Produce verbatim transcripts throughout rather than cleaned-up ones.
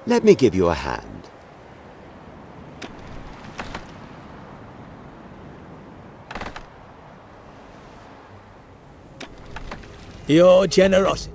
Let me give you a hand. Your generosity.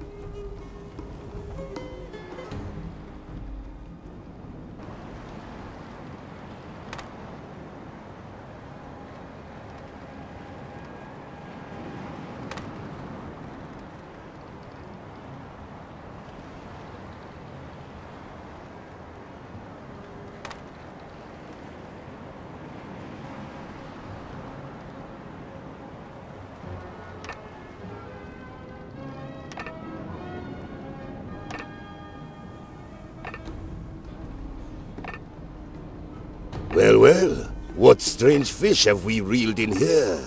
Well, well, what strange fish have we reeled in here?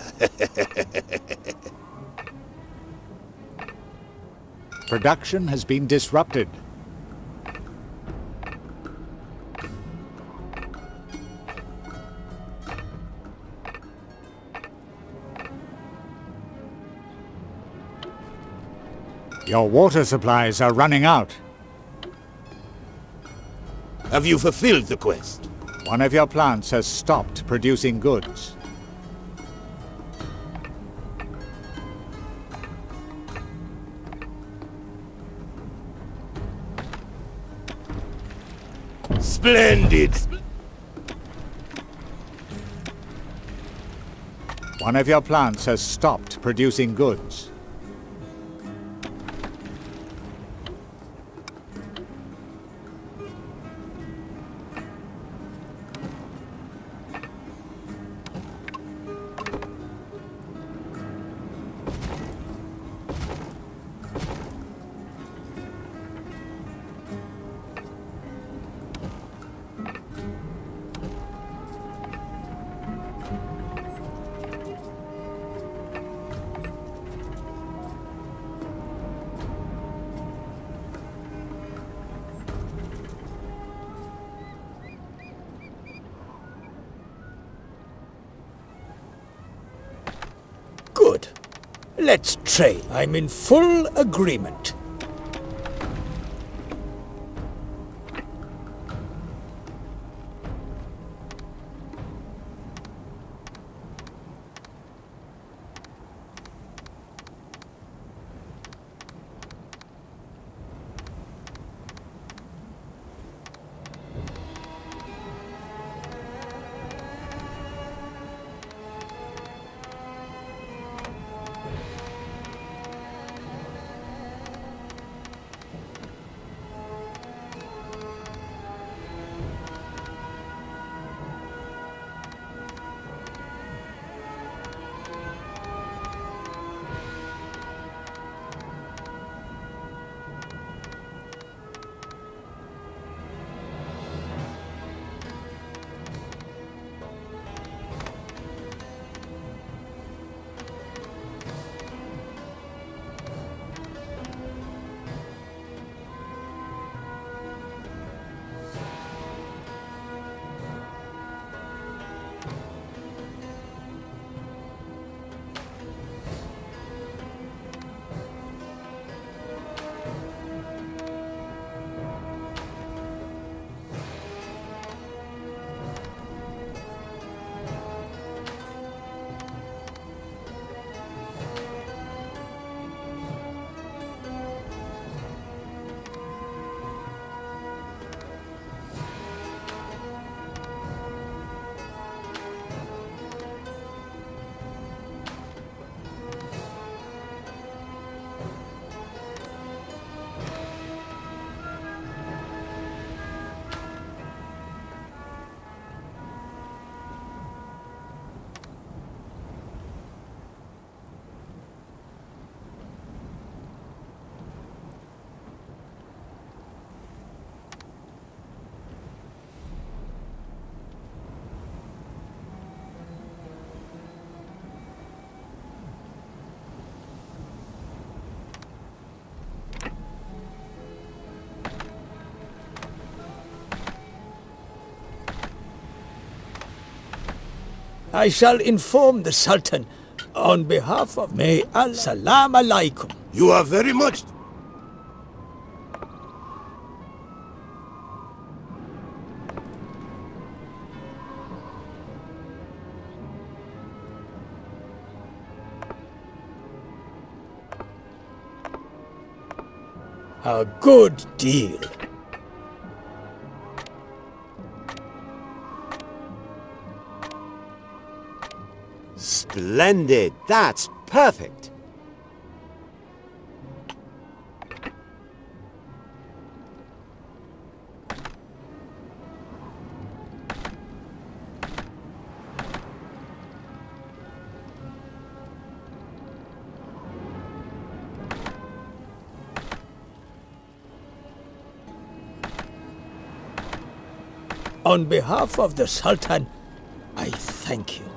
Production has been disrupted. Your water supplies are running out. Have you fulfilled the quest? One of your plants has stopped producing goods. Splendid! One of your plants has stopped producing goods. Good. Let's trade. I'm in full agreement. I shall inform the Sultan on behalf of May Allah. Salam alaikum. You are very much... A good deal. Splendid. That's perfect. On behalf of the Sultan, I thank you.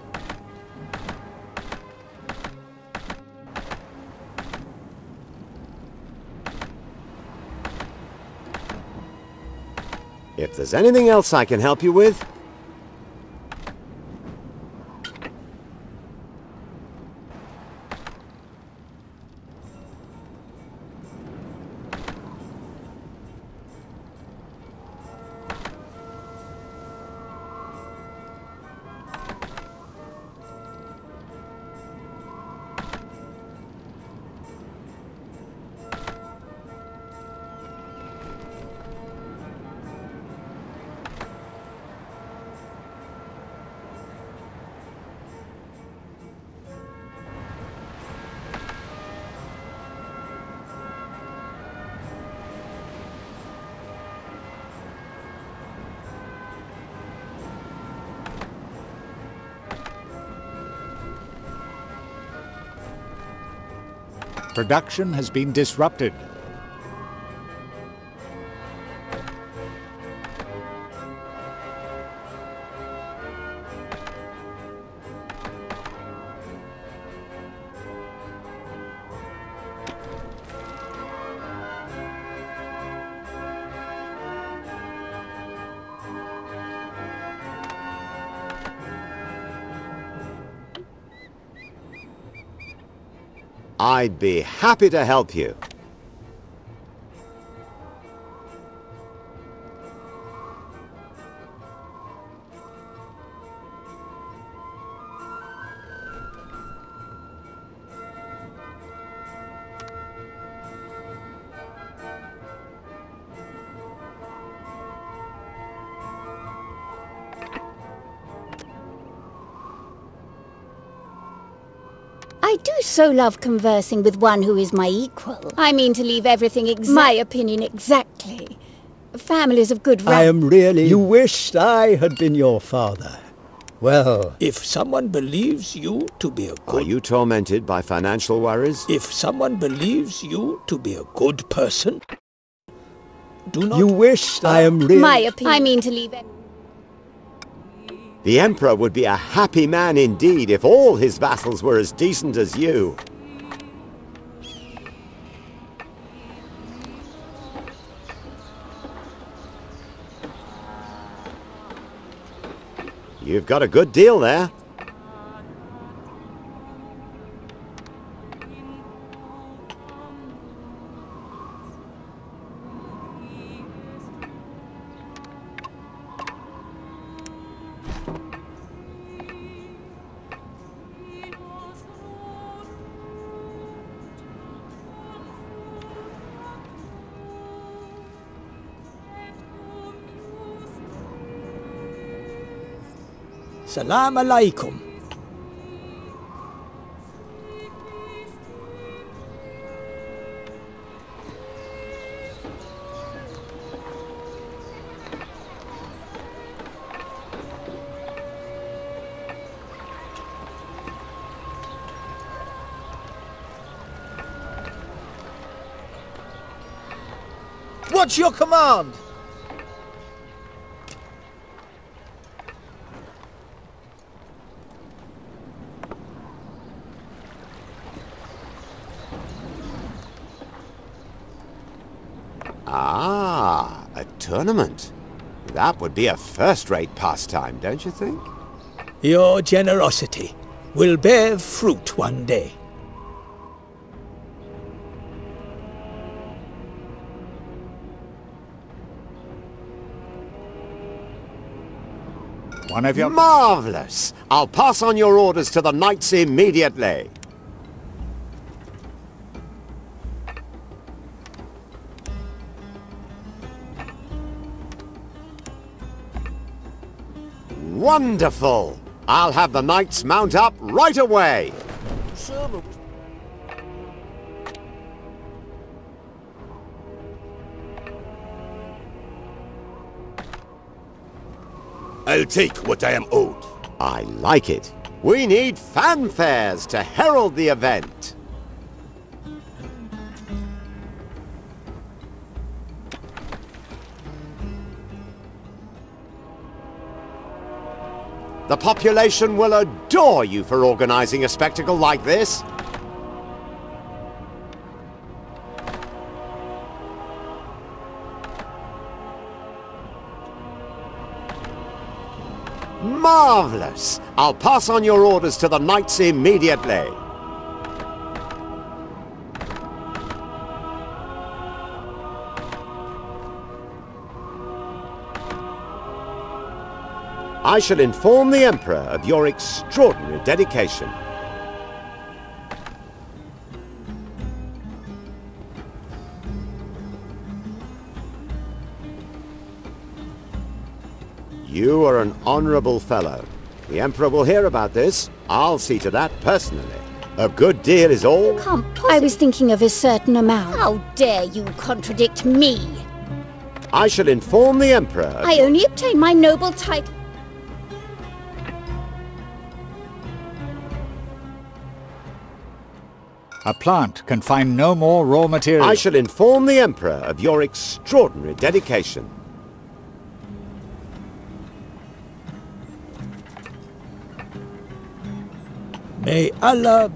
If there's anything else I can help you with... Production has been disrupted. I'd be happy to help you. I do so love conversing with one who is my equal. I mean to leave everything exactly my opinion exactly. Families of good rank. I am really... You wished I had been your father. Well... If someone believes you to be a good... Are you tormented by financial worries? If someone believes you to be a good person, do not... You wished I am really... My opinion. I mean to leave it. The Emperor would be a happy man indeed if all his vassals were as decent as you. You've got a good deal there. Salam alaikum. What's your command? Ah, a tournament. That would be a first-rate pastime, don't you think? Your generosity will bear fruit one day. One of your... Marvelous! I'll pass on your orders to the knights immediately. Wonderful! I'll have the knights mount up right away! I'll take what I am owed. I like it. We need fanfares to herald the event. The population will adore you for organizing a spectacle like this. Marvelous! I'll pass on your orders to the knights immediately. I shall inform the Emperor of your extraordinary dedication. You are an honorable fellow. The Emperor will hear about this. I'll see to that personally. A good deal is all... Can't possibly... I was thinking of a certain amount. How dare you contradict me? I shall inform the Emperor of... I only obtained my noble title. A plant can find no more raw material. I shall inform the Emperor of your extraordinary dedication. May Allah...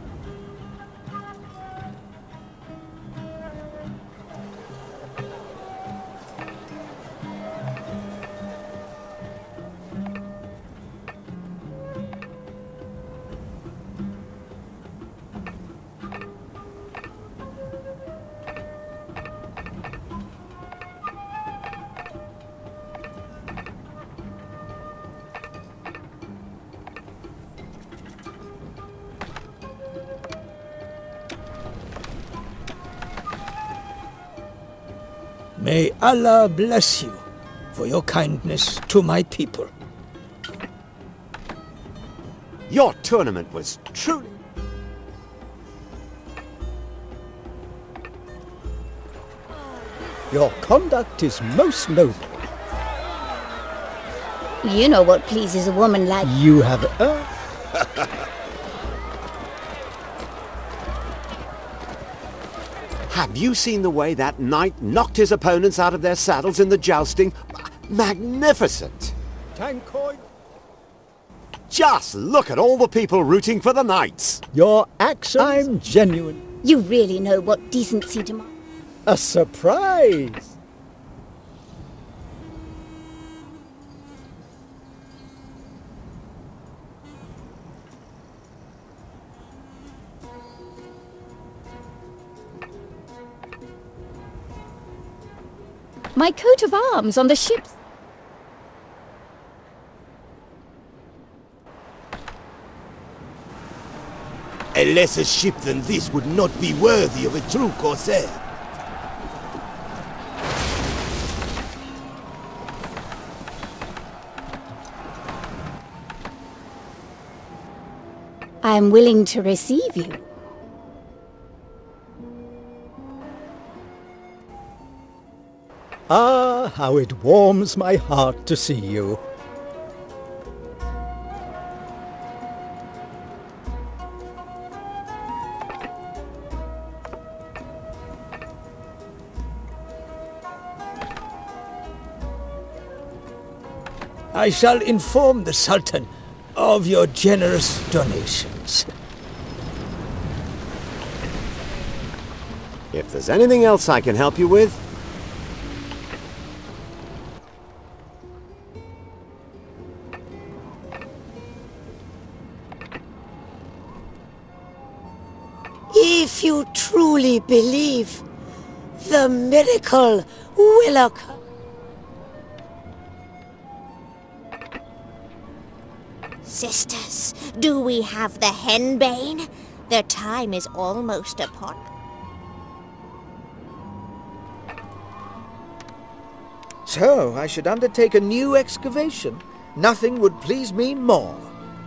May Allah bless you for your kindness to my people. Your tournament was truly... Your conduct is most noble. You know what pleases a woman like... You have... Uh, Have you seen the way that knight knocked his opponents out of their saddles in the jousting? Magnificent! Tankoid. Just look at all the people rooting for the knights! Your actions... I'm genuine. You really know what decency demands. A surprise! My coat of arms on the ship's... A lesser ship than this would not be worthy of a true corsair. I am willing to receive you. Ah, how it warms my heart to see you. I shall inform the Sultan of your generous donations. If there's anything else I can help you with, if you truly believe, the miracle will occur. Sisters, do we have the henbane? Their time is almost upon us. So, I should undertake a new excavation. Nothing would please me more.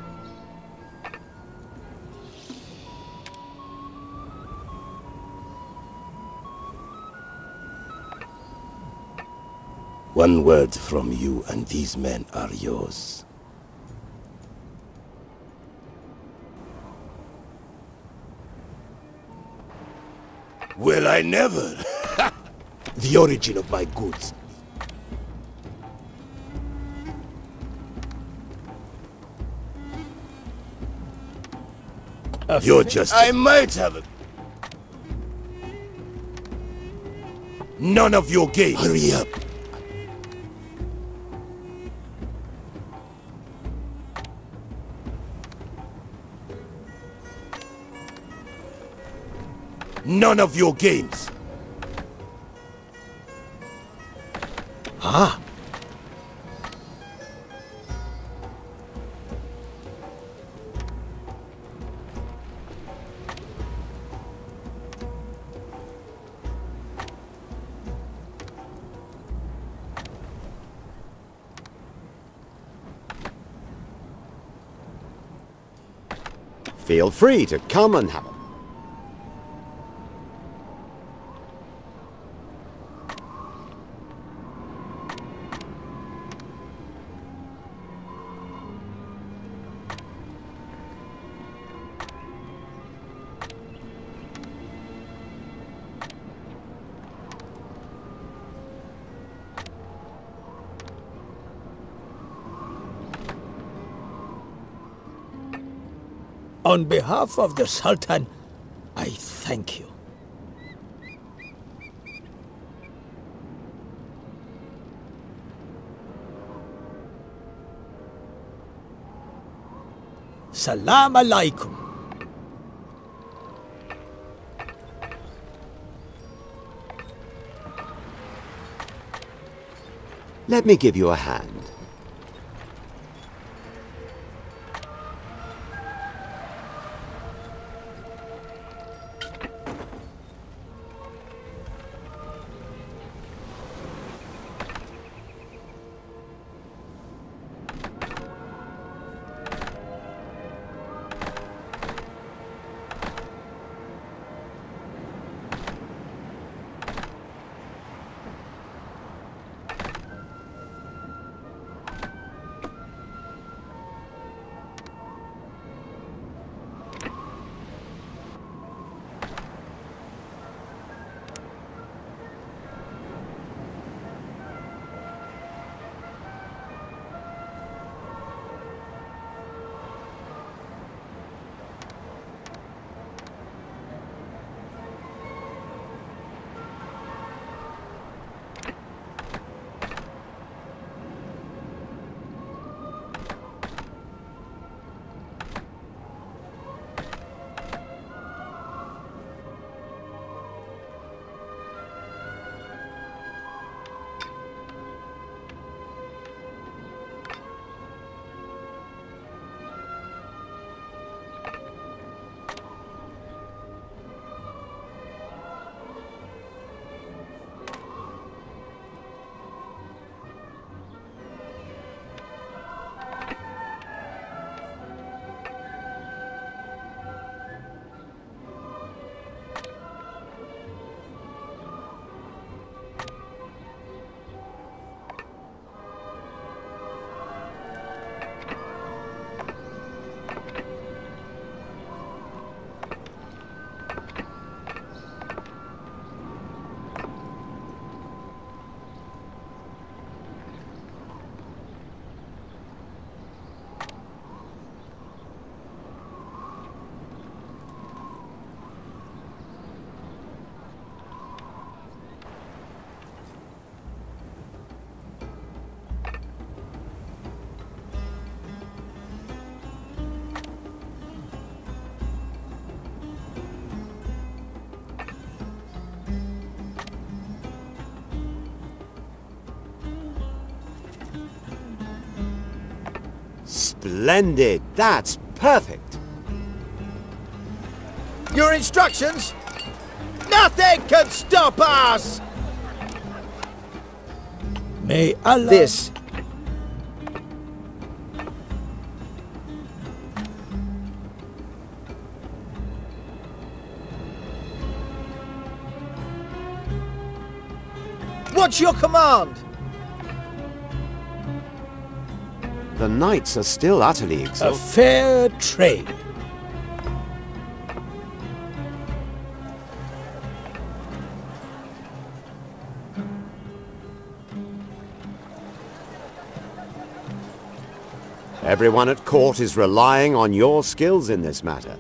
One word from you and these men are yours. Well, I never. The origin of my goods. A You're just... I might have a... None of your game. Hurry up. None of your games. Ah. Feel free to come and have a... On behalf of the Sultan, I thank you. Salam alaikum. Let me give you a hand. Splendid! That's perfect! Your instructions? Nothing can stop us! May Allah... This What's your command? The knights are still utterly A exhausted. fair trade. Everyone at court is relying on your skills in this matter.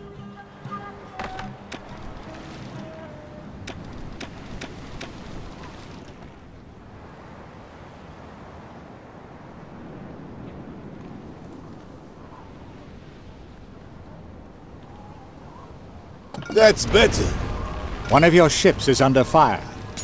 That's better. One of your ships is under fire.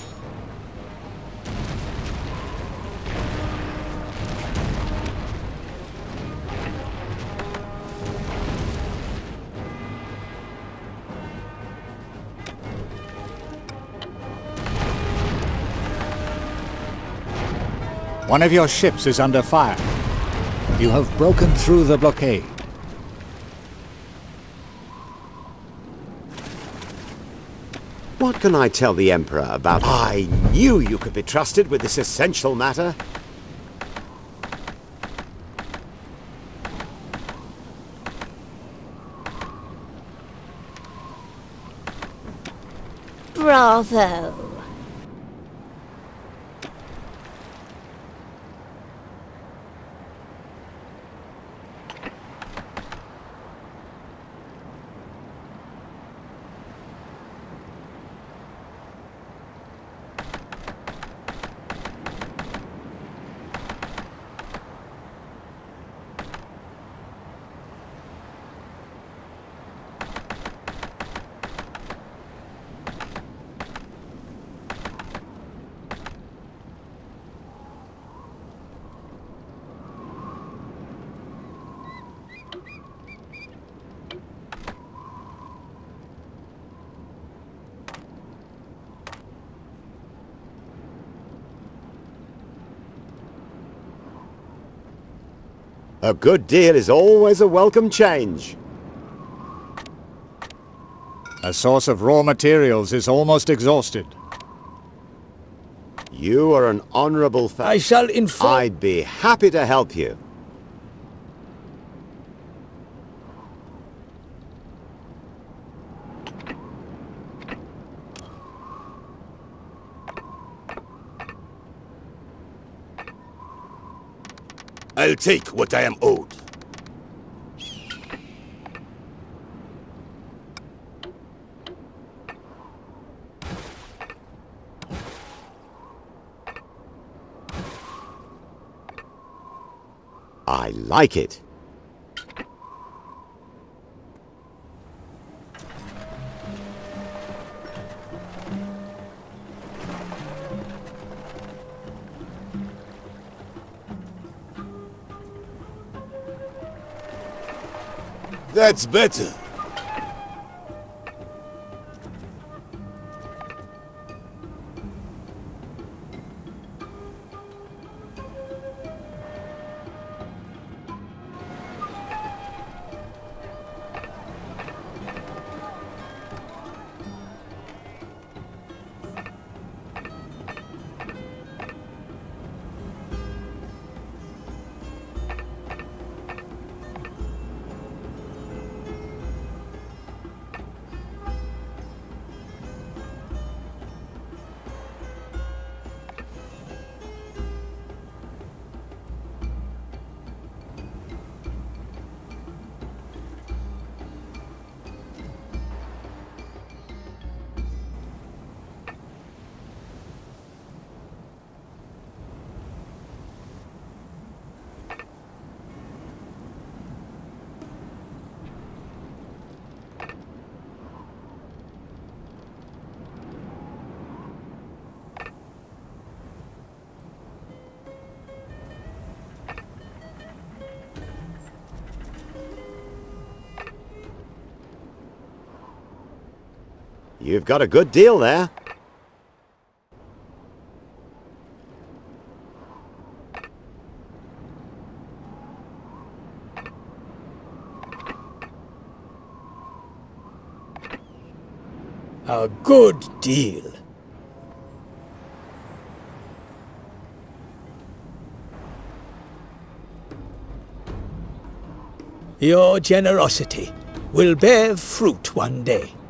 One of your ships is under fire. You have broken through the blockade. What can I tell the Emperor about... I knew you could be trusted with this essential matter. Bravo. A good deal is always a welcome change. A source of raw materials is almost exhausted. You are an honorable fellow. I shall inform... I'd be happy to help you. I'll take what I am owed. I like it. That's better. You've got a good deal there. A good deal. Your generosity will bear fruit one day.